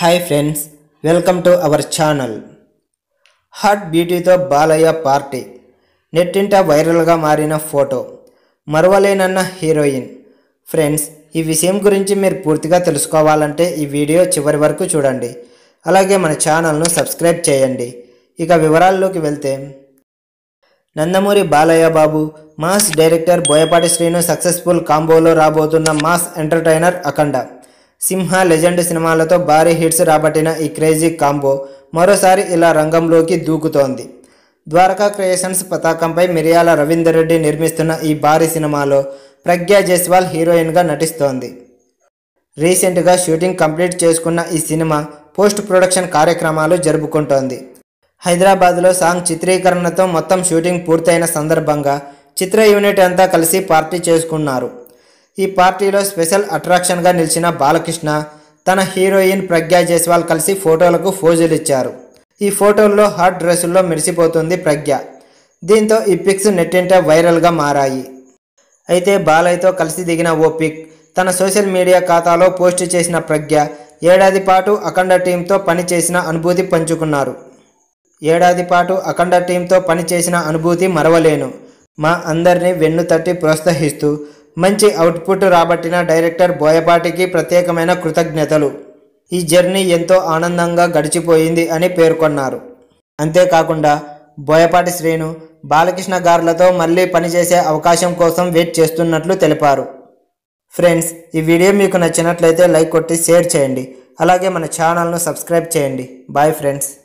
Hi friends, welcome to our channel. Hot బ్యూటీతో Balayya party, నెట్టింట వైరల్గా మారిన ఫోటో, మరవలేనన్న హీరోయిన్. ఫ్రెండ్స్, ఈ విషయం గురించి మీరు పూర్తిగా తెలుసుకోవాలంటే ఈ వీడియో చివరి వరకు చూడండి. అలాగే మన ఛానల్ను సబ్స్క్రైబ్ చేయండి. ఇక వివరాల్లోకి వెళ్తే, Nandamuri Balayya Babu, mass director Boyapati Sreenu successful కాంబోలో రాబోతున్న mass entertainer Akhanda, Simha Legend సినిమాలతో భారీ హిట్స్ రాబట్టిన ఈ క్రేజీ కాంబో మరోసారి ఇలా రంగంలోకి దూకుతోంది. ద్వారకా క్రియేషన్స్ పతాకంపై మిరియాల రవీందర్ రెడ్డి నిర్మిస్తున్న ఈ భారీ సినిమాలో ప్రజ్ఞా జైస్వాల్ హీరోయిన్గా నటిస్తోంది. రీసెంట్గా షూటింగ్ కంప్లీట్ చేసుకున్న ఈ సినిమా పోస్ట్ ప్రొడక్షన్ కార్యక్రమాలు జరుపుకుంటోంది. హైదరాబాద్లో సాంగ్ చిత్రీకరణతో మొత్తం షూటింగ్ పూర్తయిన సందర్భంగా చిత్ర యూనిట్ అంతా కలిసి పార్టీ చేసుకున్నారు. ఈ పార్టీలో స్పెషల్ అట్రాక్షన్గా నిలిచిన బాలకృష్ణ తన హీరోయిన్ ప్రజ్ఞా జైస్వాల్ కలిసి ఫోటోలకు ఫోజులు ఇచ్చారు. ఈ ఫోటోల్లో హాట్ డ్రెస్సుల్లో మెరిసిపోతుంది ప్రజ్ఞ. దీంతో ఈ పిక్స్ నెట్టింట వైరల్గా మారాయి. అయితే బాలయ్యతో కలిసి దిగిన ఓ పిక్ తన సోషల్ మీడియా ఖాతాలో పోస్ట్ చేసిన ప్రజ్ఞ ఏడాది పాటు అఖండ టీంతో పనిచేసిన అనుభూతి పంచుకున్నారు. ఏడాది పాటు అఖండ టీంతో పనిచేసిన అనుభూతి మరవలేను. మా అందరినీ వెన్ను తట్టి ప్రోత్సహిస్తూ మంచి అవుట్పుట్ రాబట్టిన డైరెక్టర్ బోయపాటికి ప్రత్యేకమైన కృతజ్ఞతలు. ఈ జర్నీ ఎంతో ఆనందంగా గడిచిపోయింది అని పేర్కొన్నారు. అంతేకాకుండా బోయపాటి శ్రీను, బాలకృష్ణ గార్లతో మళ్ళీ పనిచేసే అవకాశం కోసం వెయిట్ చేస్తున్నట్లు తెలిపారు. ఫ్రెండ్స్, ఈ వీడియో మీకు నచ్చినట్లయితే లైక్ కొట్టి షేర్ చేయండి. అలాగే మన ఛానల్ను సబ్స్క్రైబ్ చేయండి. Bye friends.